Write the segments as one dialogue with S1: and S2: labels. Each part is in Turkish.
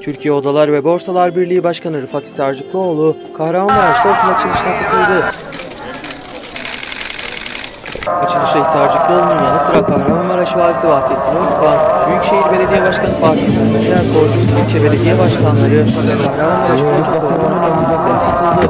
S1: Türkiye Odalar ve Borsalar Birliği Başkanı Rıfat Hisarcıklıoğlu, Kahramanmaraş'ta okul açılışına katıldı. Açılışa Hisarcıklıoğlu'nun yanı sıra Kahramanmaraş Valisi Vahdettin Özkan, Büyükşehir Belediye Başkanı Fatih Mehmet Erkoç, ilçe belediye başkanları ve Kahramanmaraş Protokolü'nün önemlilikleri katıldı.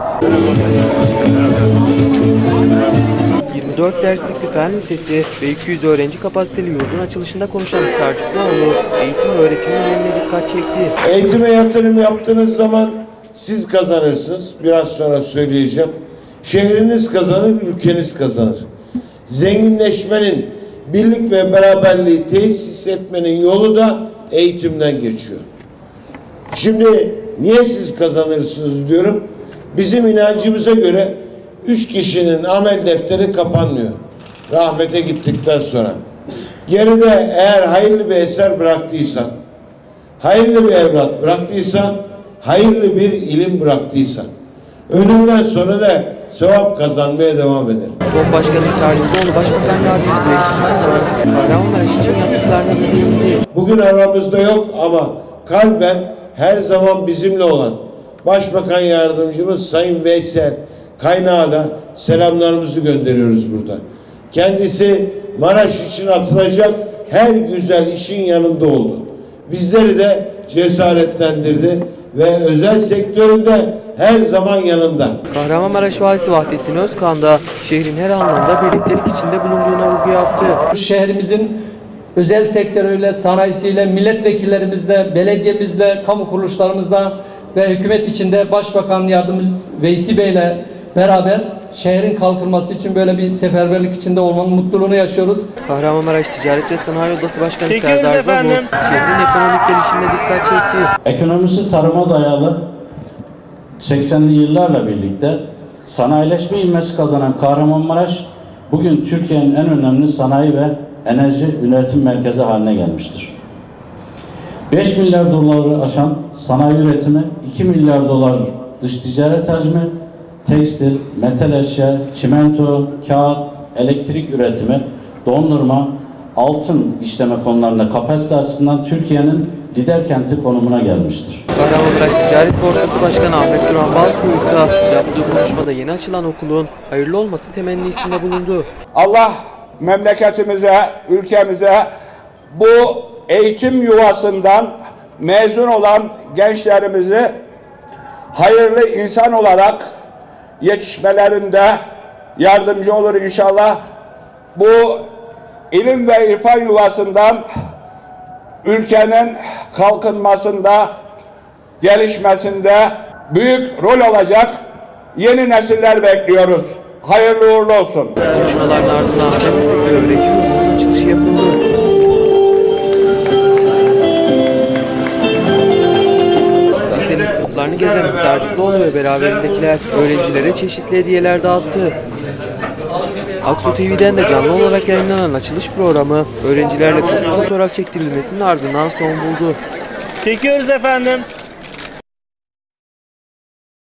S1: 24 derslikli fen lisesi ve 200 öğrenci kapasiteli yurdun açılışında konuşan Hisarcıklıoğlu, eğitim ve öğretimin önemine dikkat çekti.
S2: Eğitime yatırım yaptığınız zaman siz kazanırsınız. Biraz sonra söyleyeceğim. Şehriniz kazanır, ülkeniz kazanır. Zenginleşmenin, birlik ve beraberliği tesis etmenin yolu da eğitimden geçiyor. Şimdi niye siz kazanırsınız diyorum. Bizim inancımıza göre 3 kişinin amel defteri kapanmıyor. Rahmete gittikten sonra. Geride eğer hayırlı bir eser bıraktıysan, hayırlı bir evlat bıraktıysan, hayırlı bir ilim bıraktıysan, ölümden sonra da sevap kazanmaya devam eder.
S1: Top Başkanı Hisarcıklıoğlu Başbakan Yardımcısı Vekil Kahramanmaraş için yaptıklarına değindi.
S2: Bugün aramızda yok ama kalben her zaman bizimle olan Başbakan Yardımcımız Sayın Veysel Kaynağ'a da selamlarımızı gönderiyoruz burada. Kendisi Maraş için atılacak her güzel işin yanında oldu. Bizleri de cesaretlendirdi ve özel sektöründe her zaman yanında.
S1: Kahramanmaraş Valisi Vahdettin Özkan da şehrin her anlamda birliktelik içinde bulunduğuna vurgu yaptı.
S3: Şehrimizin özel sektörüyle, sanayisiyle, milletvekillerimizle, belediyemizle, kamu kuruluşlarımızla ve hükümet içinde Başbakan Yardımcımız Veysi Bey'le beraber şehrin kalkınması için böyle bir seferberlik içinde olmanın mutluluğunu yaşıyoruz.
S1: Kahramanmaraş Ticaret ve Sanayi Odası Başkanı Serdar Zabu, şehrin ekonomik gelişimine dikkat çekti.
S4: Ekonomisi tarıma dayalı 80'li yıllarla birlikte sanayileşme ivmesi kazanan Kahramanmaraş, bugün Türkiye'nin en önemli sanayi ve enerji üretim merkezi haline gelmiştir. 5 milyar doları aşan sanayi üretimi, 2 milyar dolar dış ticaret hacmi, tekstil, metal eşya, çimento, kağıt, elektrik üretimi, dondurma, altın işleme konularında kapasite açısından Türkiye'nin lider kenti konumuna gelmiştir.
S1: Kahramanmaraş Ticaret Borsası Başkanı Ahmet Duran Balkuyuk'a yaptığı konuşmada yeni açılan okulun hayırlı olması temennisinde bulundu.
S5: Allah memleketimize, ülkemize bu eğitim yuvasından mezun olan gençlerimizi hayırlı insan olarak yetişmelerinde yardımcı olur inşallah. Bu ilim ve irfan yuvasından ülkenin kalkınmasında, gelişmesinde büyük rol alacak yeni nesiller bekliyoruz. Hayırlı uğurlu olsun.
S1: Konuşmaların ardından fen lisesi öğrenci yurdunun açılışı yapıldı. Lisenin sınıflarını gezen Hisarcıklıoğlu ve beraberindekiler öğrencilere çeşitli hediyeler dağıttı. Aksu TV'den de canlı olarak yayınlanan açılış programı öğrencilerle fotoğraf çektirilmesinin ardından son buldu.
S6: Çekiyoruz efendim.